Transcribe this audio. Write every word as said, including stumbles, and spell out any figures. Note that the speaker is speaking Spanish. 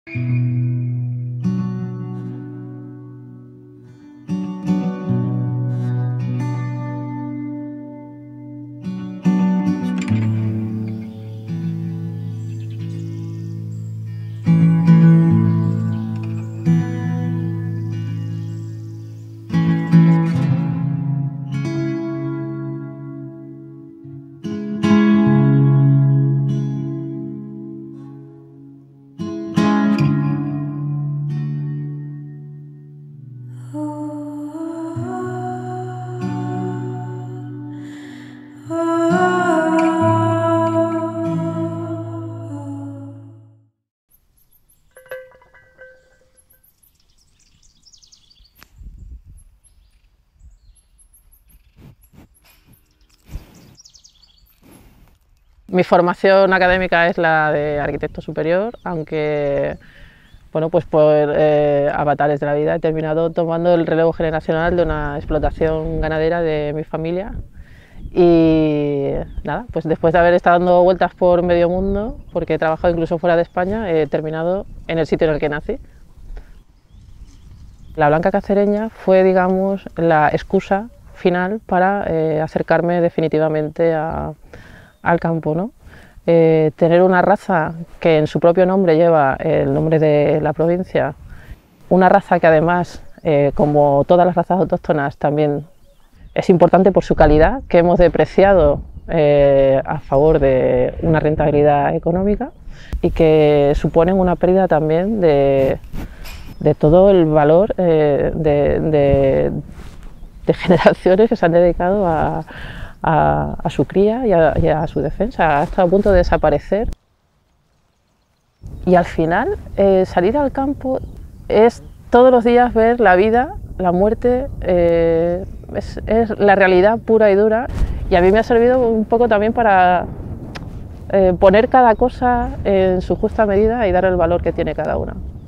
Mi formación académica es la de arquitecto superior, aunque bueno, pues por eh, avatares de la vida he terminado tomando el relevo generacional de una explotación ganadera de mi familia. Y nada, pues después de haber estado dando vueltas por medio mundo, porque he trabajado incluso fuera de España, he terminado en el sitio en el que nací. La Blanca Cacereña fue, digamos, la excusa final para eh, acercarme definitivamente a, al campo, ¿no? Eh, tener una raza que en su propio nombre lleva el nombre de la provincia, una raza que además, eh, como todas las razas autóctonas, también es importante por su calidad, que hemos depreciado eh, a favor de una rentabilidad económica y que suponen una pérdida también de, de todo el valor eh, de, de, de generaciones que se han dedicado a, a, a su cría y a, y a su defensa. Ha estado a punto de desaparecer. Y al final, eh, salir al campo es todos los días ver la vida, la muerte, eh, es, es la realidad pura y dura, y a mí me ha servido un poco también para eh, poner cada cosa en su justa medida y dar el valor que tiene cada una.